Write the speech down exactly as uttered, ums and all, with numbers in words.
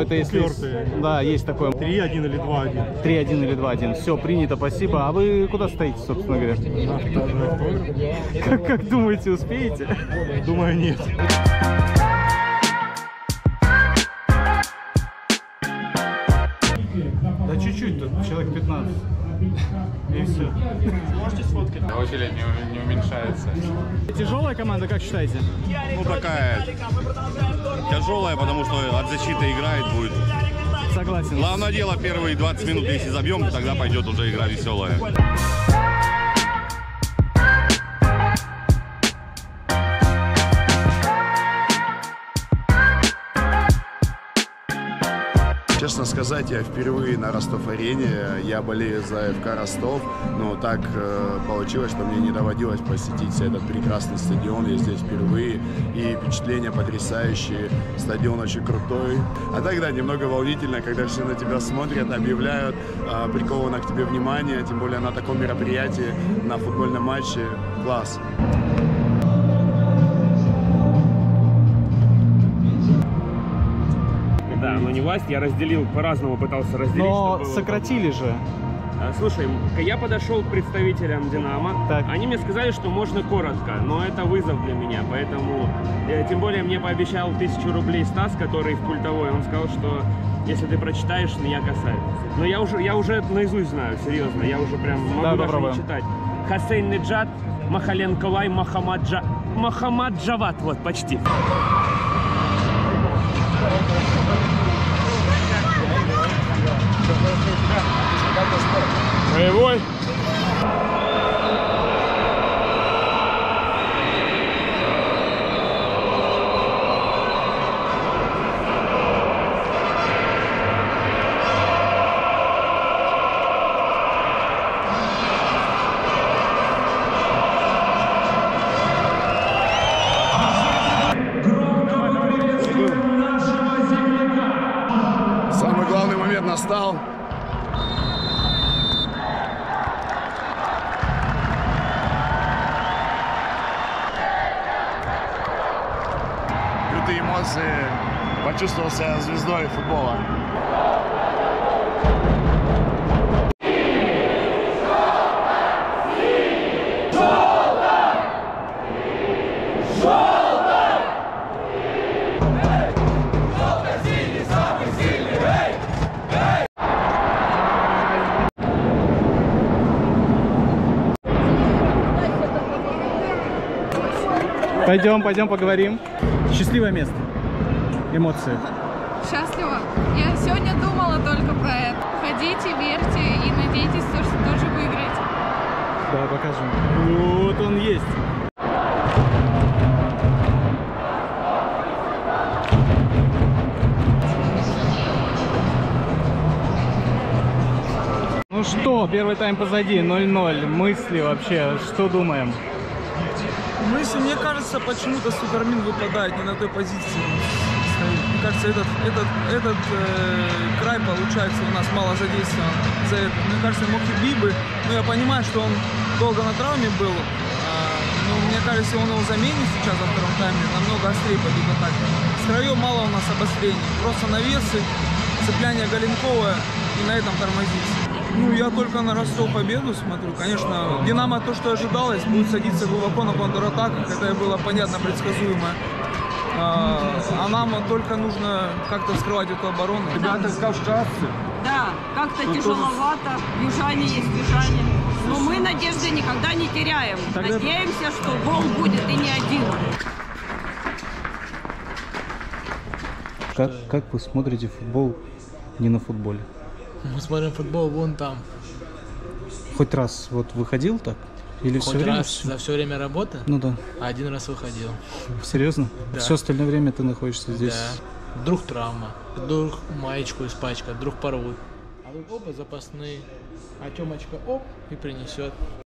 это если... Да, есть такое. три один или два один. три один или два один. Все, принято, спасибо. А вы куда стоите, собственно говоря? Как, как думаете, успеете? Думаю, нет. Да чуть-чуть, тут человек пятнадцать. И все. Можете сфоткать? Очередь не, не уменьшается. Тяжелая команда, как считаете? Ну такая тяжелая, потому что от защиты играет будет. Согласен. Главное дело, первые двадцать минут, если забьем, тогда пойдет уже игра веселая. Честно сказать, я впервые на Ростов-арене, я болею за эф ка Ростов, но так э, получилось, что мне не доводилось посетить этот прекрасный стадион, я здесь впервые, и впечатления потрясающие, стадион очень крутой. А тогда немного волнительно, когда все на тебя смотрят, объявляют, э, приковано к тебе внимание, тем более на таком мероприятии, на футбольном матче, класс. Да, но не власть, я разделил, по-разному пытался разделить. Но чтобы... сократили же. Слушай, я подошел к представителям Динамо, так. Они мне сказали, что можно коротко, но это вызов для меня, поэтому, тем более мне пообещал тысячу рублей Стас, который в культовой, он сказал, что если ты прочитаешь, меня касается. Но я уже, я уже наизусть знаю, серьезно, я уже прям могу да, даже попробуем. не читать. Хасейн Неджат, Махаленко Лай, Махамад, Джа... Махамад Джават, вот, почти. Боевой. Самый главный момент настал. Крутые эмоции, почувствовал себя звездой футбола. Пойдем, пойдем поговорим. Счастливое место. Эмоции. Счастливо. Я сегодня думала только про это. Ходите, верьте и надейтесь, что тоже выиграете. Да, покажем. Вот он есть. Ну что, первый тайм позади, ноль ноль. Мысли вообще, что думаем? Мысли, мне кажется, почему-то Супермин выпадает не на той позиции. Мне кажется, этот, этот, этот э, край, получается, у нас мало задействован за это. Мне кажется, Мохиби бы, ну я понимаю, что он долго на травме был, а, но мне кажется, он его заменит сейчас во втором тайме, намного острее пойдет атака. С краев мало у нас обострений, просто навесы, цепляние Галенкова и на этом тормозится. Ну, я только на Ростов победу смотрю. Конечно, Динамо то, что ожидалось, будет садиться глубоко на контратаках. Это было понятно, предсказуемо. А нам только нужно как-то вскрывать эту оборону. Ребята кавказцы. Да, как-то тяжеловато. Южане есть южане. Но мы надежды никогда не теряем. Тогда... Надеемся, что гол будет и не один. Как, как вы смотрите футбол не на футболе? Мы смотрим футбол вон там. Хоть раз вот выходил так? Или Хоть все время? раз за все время работы? Ну да. Один раз выходил. Серьезно? Да. Все остальное время ты находишься здесь? Да. Вдруг травма, вдруг маечку испачкать, вдруг порвут. А тут опа, запасные. А Тёмочка оп и принесет.